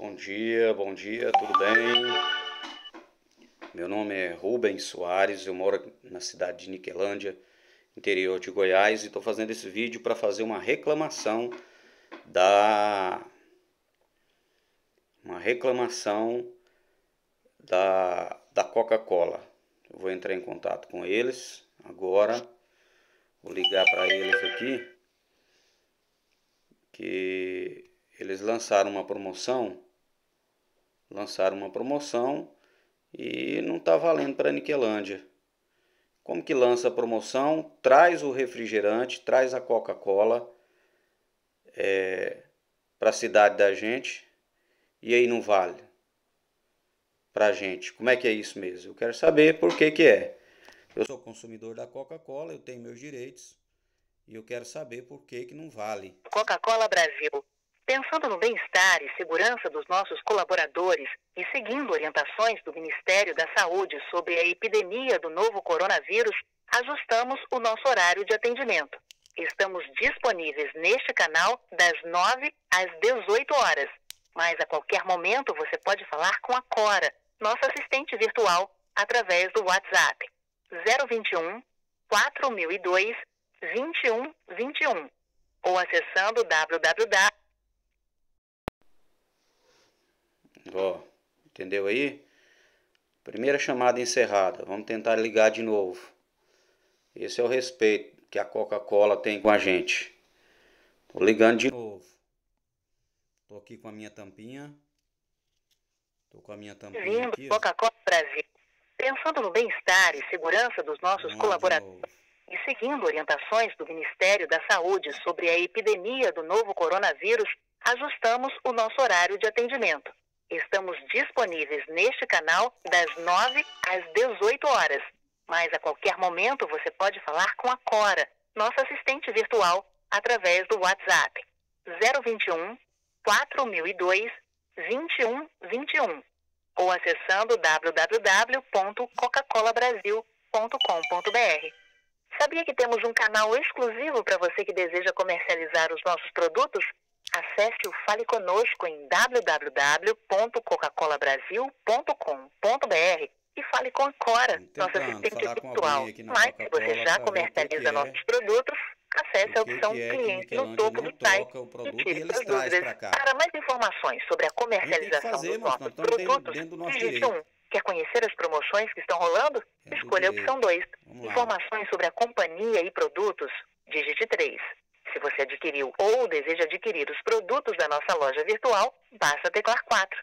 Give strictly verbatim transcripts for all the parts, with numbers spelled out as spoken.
Bom dia, bom dia, tudo bem? Meu nome é Rubens Soares, eu moro na cidade de Niquelândia, interior de Goiás, e estou fazendo esse vídeo para fazer uma reclamação da uma reclamação da, da Coca-Cola. Eu vou entrar em contato com eles agora, vou ligar para eles aqui, que eles lançaram uma promoção, lançaram uma promoção e não está valendo para Niquelândia. Como que lança a promoção? Traz o refrigerante, traz a Coca-Cola é, para a cidade da gente e aí não vale para a gente. Como é que é isso mesmo? Eu quero saber por que que é. Eu sou consumidor da Coca-Cola, eu tenho meus direitos e eu quero saber por que que não vale. Coca-Cola Brasil. Pensando no bem-estar e segurança dos nossos colaboradores e seguindo orientações do Ministério da Saúde sobre a epidemia do novo coronavírus, ajustamos o nosso horário de atendimento. Estamos disponíveis neste canal das nove às dezoito horas, mas a qualquer momento você pode falar com a Cora, nossa assistente virtual, através do WhatsApp zero vinte e um, quatro mil e dois, vinte e um vinte e um ou acessando w w w. Ó, entendeu aí? Primeira chamada encerrada. Vamos tentar ligar de novo. Esse é o respeito que a Coca-Cola tem com a gente. Tô ligando de novo. Tô aqui com a minha tampinha. Tô com a minha tampinha Vindo aqui, ó. Coca-Cola Brasil. Pensando no bem-estar e segurança dos nossos Vamos lá de colaboradores novo. e seguindo orientações do Ministério da Saúde sobre a epidemia do novo coronavírus, ajustamos o nosso horário de atendimento. Estamos disponíveis neste canal das nove às dezoito horas, mas a qualquer momento você pode falar com a Cora, nossa assistente virtual, através do WhatsApp zero vinte e um, quatro mil e dois, vinte e um vinte e um ou acessando w w w ponto coca cola brasil ponto com ponto b r. Sabia que temos um canal exclusivo para você que deseja comercializar os nossos produtos? Acesse o Fale Conosco em w w w ponto coca cola brasil ponto com ponto b r e fale com a Cora, nossa Tentando assistente falar com virtual. alguém aqui na Mas se você Coca-Cola já para ver o que que comercializa é, nossos produtos, acesse o a que opção que é que Cliente no Niquelândia topo não do site troca o e produto e tire eles suas trazem dúvidas. para cá. Para mais informações sobre a A gente tem que comercialização fazer, dos moço, nós nossos estamos dentro, produtos, dentro do nosso digite direito. um. Quer conhecer as promoções que estão rolando? É do Escolha a opção direito. dois. Vamos lá. Informações sobre a companhia e produtos, digite três. Se você adquiriu ou deseja adquirir os produtos da nossa loja virtual, basta teclar quatro.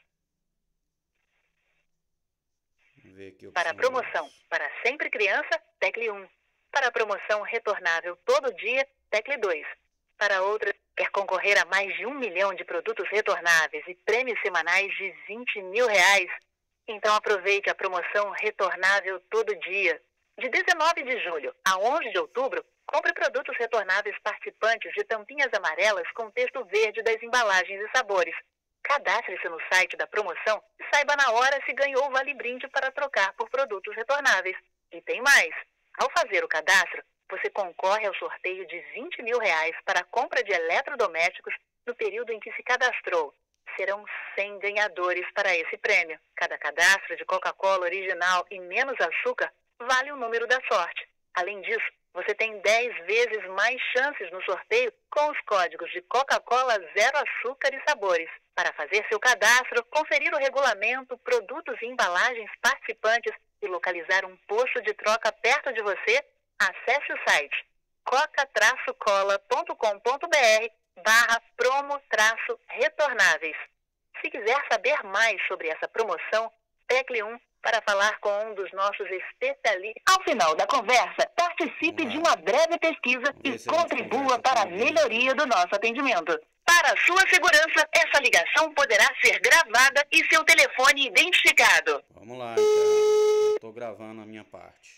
Vamos ver aqui a Para a opção promoção dois. para sempre criança, tecle um. Para a promoção retornável todo dia, tecle dois. Para outras, quer concorrer a mais de um milhão de produtos retornáveis e prêmios semanais de vinte mil reais? Então aproveite a promoção retornável todo dia. De dezenove de julho a onze de outubro, compre produtos retornáveis participantes de tampinhas amarelas com texto verde das embalagens e sabores. Cadastre-se no site da promoção e saiba na hora se ganhou o vale-brinde para trocar por produtos retornáveis. E tem mais! Ao fazer o cadastro, você concorre ao sorteio de vinte mil reais para a compra de eletrodomésticos no período em que se cadastrou. Serão cem ganhadores para esse prêmio. Cada cadastro de Coca-Cola original e menos açúcar vale o número da sorte. Além disso, você tem dez vezes mais chances no sorteio com os códigos de Coca-Cola Zero Açúcar e Sabores. Para fazer seu cadastro, conferir o regulamento, produtos e embalagens participantes e localizar um posto de troca perto de você, acesse o site coca cola ponto com ponto b r barra promo retornáveis. Se quiser saber mais sobre essa promoção, tecle um para falar com um dos nossos especialistas. Ao final da conversa, participe de uma breve pesquisa e contribua para a melhoria do nosso atendimento. Para sua segurança, essa ligação poderá ser gravada e seu telefone identificado. Vamos lá, então. Eu estou gravando a minha parte.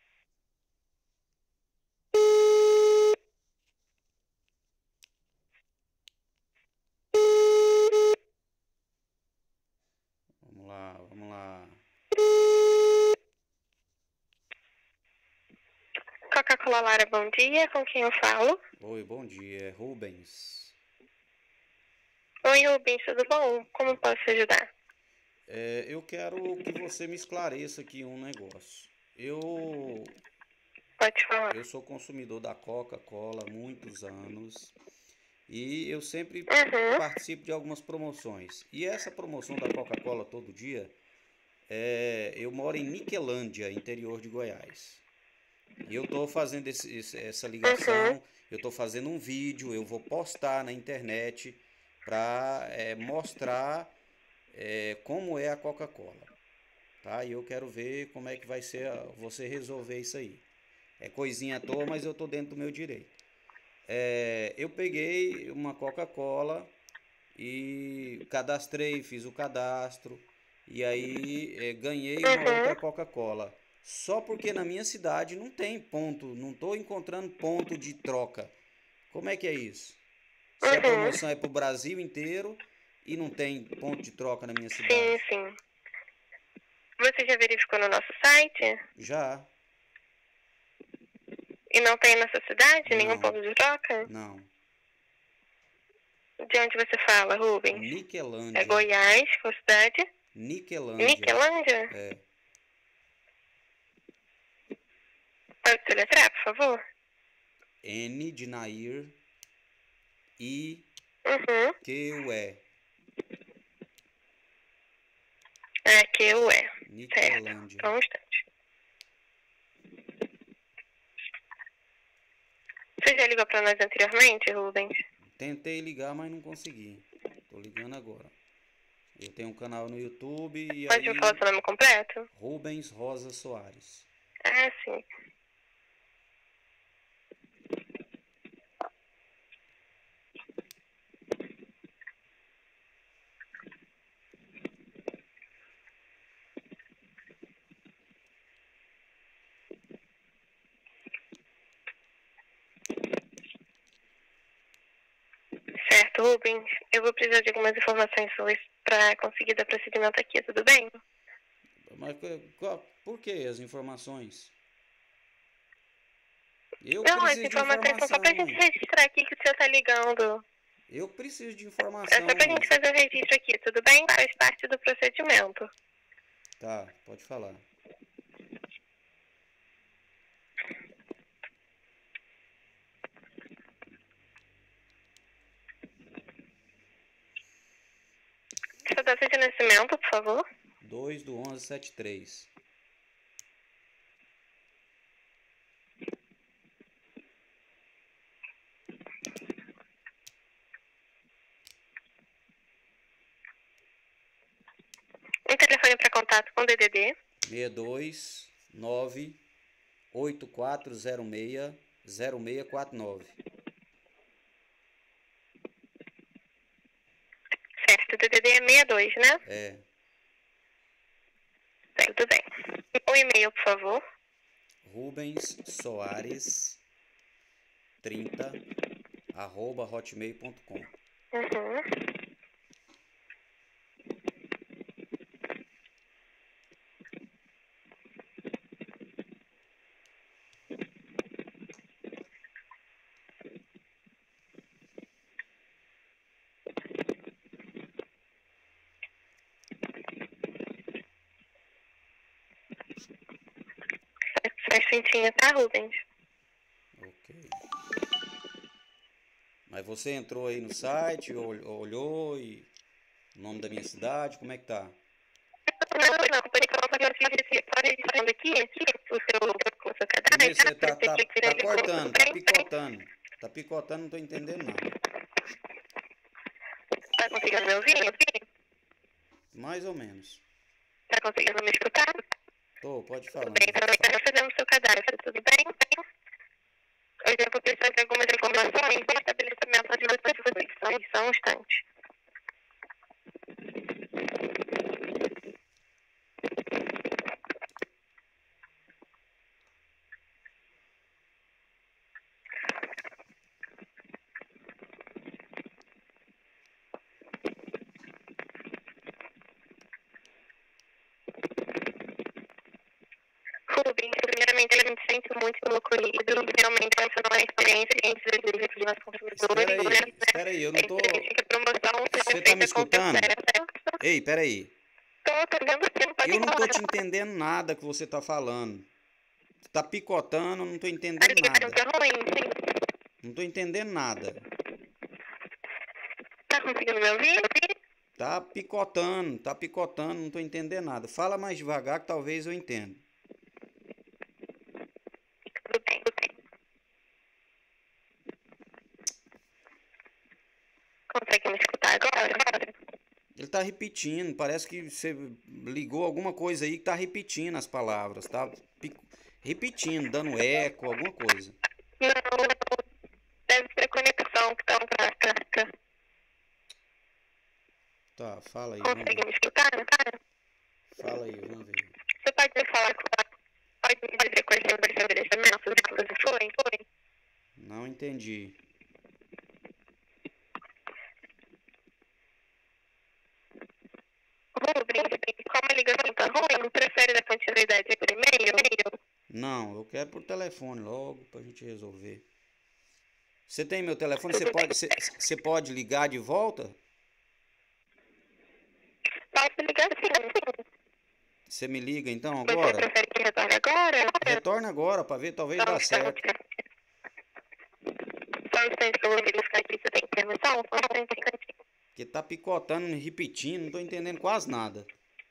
Vamos lá, vamos lá. Coca-Cola Lara, bom dia. Com quem eu falo? Oi, bom dia. É Rubens. Oi, Rubens, tudo bom? Como posso te ajudar? É, eu quero que você me esclareça aqui um negócio. Eu, Pode falar. eu sou consumidor da Coca-Cola há muitos anos e eu sempre Uhum, participo de algumas promoções. E essa promoção da Coca-Cola todo dia, é, eu moro em Niquelândia, interior de Goiás. E eu estou fazendo esse- esse- essa uhum, ligação, eu estou fazendo um vídeo, eu vou postar na internet para mostrar é, como é a Coca-Cola, tá? E eu quero ver como é que vai ser a- você resolver isso aí. É coisinha à toa, mas eu estou dentro do meu direito. É, eu peguei uma Coca-Cola e cadastrei, fiz o cadastro e aí é, ganhei uma uhum, outra Coca-Cola. Só porque na minha cidade não tem ponto, não estou encontrando ponto de troca. Como é que é isso? Se a uhum. promoção é para o Brasil inteiro e não tem ponto de troca na minha Sim, cidade? sim. Você já verificou no nosso site? Já? E não tem na sua cidade nenhum Não, ponto de troca? não. De onde você fala, Rubens? É Niquelândia. Goiás, qual cidade? Niquelândia. Niquelândia? É. Pode soletrar, por favor? N de Nair. I. Uhum. Q. U. E. É Q U E. Certo. Niquelândia. Só um instante. Você já ligou para nós anteriormente, Rubens? Tentei ligar, mas não consegui. Tô ligando agora. Eu tenho um canal no YouTube e Pode me falar aí seu nome completo? Rubens Rosa Soares. Ah, sim. Certo, Rubens. Eu vou precisar de algumas informações suas para conseguir dar prosseguimento aqui, tudo bem? Mas qual- por que as informações? Eu Não, as preciso de informações são só pra informação, gente hein? registrar aqui que o senhor tá ligando. Eu preciso de É informação, só pra gente moça. fazer o registro aqui, tudo bem? Faz parte do procedimento. Tá, pode falar. Sua data de nascimento, por favor. dois do onze setenta e três. Um telefone para contato com D D D. seis dois nove oito quatro zero seis zero seis quatro nove. Certo, D D D é sessenta e dois, né? É. Tudo bem. Um e-mail, por favor. Rubens Soares trinta arroba hotmail ponto com. Uhum. Faz cintinha, tá, Rubens? Ok. Mas você entrou aí no site, ol- olhou e o nome da minha cidade, como é que tá? Não, não, por enquanto eu estou registrando aqui o seu, o seu cadastro. Mas, eh, tá, tá, Você tá ligou, cortando, tudo tá bem? picotando. Tá picotando, não tô entendendo nada. Tá conseguindo me ouvir? Mais ou menos. Tá conseguindo me escutar? Tô, pode Tudo falar. bem, então nós estamos fazendo o seu cadastro, tudo bem? Hoje eu vou precisar de algumas informações do estabelecimento de vocês. Só, só um instante. Rubens, primeiramente a gente sente muito pelo ocorrido. Realmente essa não é a experiência que a gente deseja para os nossos consumidores. Espera aí, né? espera aí, eu não tô... A gente fica promoção Você tá me escutando? Ei, peraí. Tô, tô vendo sim, pode Eu não tô falar. te entendendo nada que você tá falando. Tá picotando, não tô A entendendo ligação nada. tá ruim, sim. Não tô entendendo nada. Tá conseguindo me ouvir? Tá picotando, tá picotando, não tô entendendo nada. Fala mais devagar que talvez eu entenda. Tudo bem, tudo bem. Consegue me escutar agora? Ele tá repetindo, parece que você ligou alguma coisa aí que tá repetindo as palavras, tá pic- repetindo, dando eco, alguma coisa. Não, deve ser conexão que tá pra cá. Tá, fala aí, vamos Consegue ver. me escutar? Fala aí, vamos ver. Você pode me falar, pode me dizer quais são os estabelecimentos que você foi? Foi. Não entendi. Rubens, como a ligação tá ruim, prefere a continuidade por e-mail? Não, eu quero por telefone logo pra gente resolver. Você tem meu telefone? Você pode, você, você pode ligar de volta? Posso ligar sim. Você me liga então Você agora? prefere que retorne agora? Retorna agora pra ver, talvez dá certo. Só um instante que eu vou verificar aqui se tem permissão. Só um instante. Porque tá picotando, repetindo, não tô entendendo quase nada.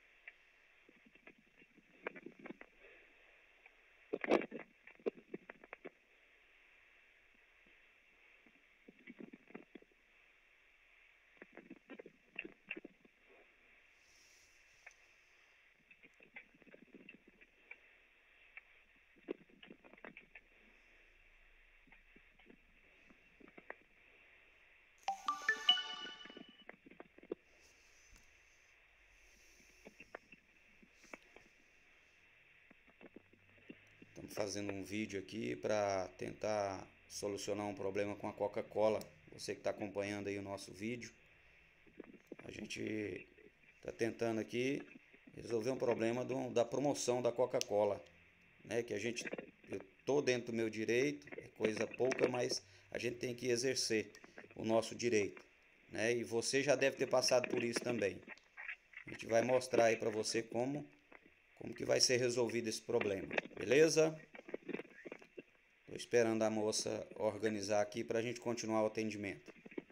Estamos fazendo um vídeo aqui para tentar solucionar um problema com a Coca-Cola. Você que está acompanhando aí o nosso vídeo, a gente está tentando aqui resolver um problema do, da promoção da Coca-Cola, né? Que a gente, eu tô dentro do meu direito, é coisa pouca, mas a gente tem que exercer o nosso direito, né? E você já deve ter passado por isso também. A gente vai mostrar aí para você como como que vai ser resolvido esse problema, beleza? Tô esperando a moça organizar aqui para a gente continuar o atendimento.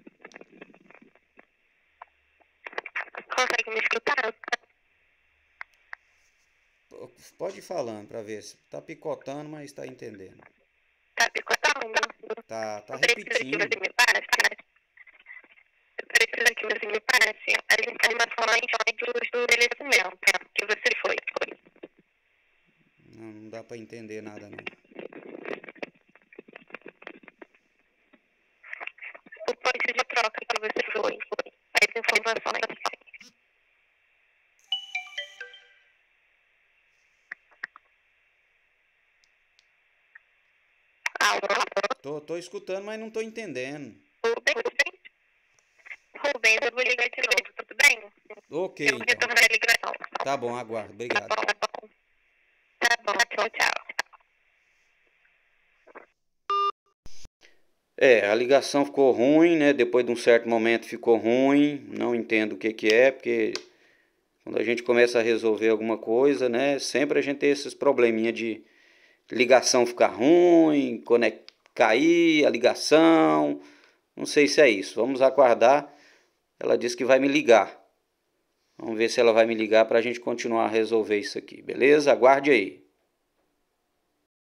Consegue me escutar? Pode ir falando para ver se tá picotando, mas está entendendo. Tá picotando? Tá, tá Eu preciso que repetindo. você me passe. Eu preciso que você me passe as informações do estabelecimento que você foi. Não, não dá para entender nada não. O ponto de troca que você foi. As informações. Alô? Tô, tô escutando, mas não tô entendendo. Rubens? Rubens, eu vou ligar de novo, tudo bem? Ok, Eu vou então. retornar a ligação. Tá bom, aguardo. Obrigado. Tá bom, tá bom. Tá bom, tchau, tchau. É, a ligação ficou ruim, né? Depois de um certo momento ficou ruim. Não entendo o que que é, porque quando a gente começa a resolver alguma coisa, né? Sempre a gente tem esses probleminha de ligação ficar ruim, conect... cair a ligação. Não sei se é isso. Vamos aguardar. Ela disse que vai me ligar. Vamos ver se ela vai me ligar para a gente continuar a resolver isso aqui, beleza? Aguarde aí.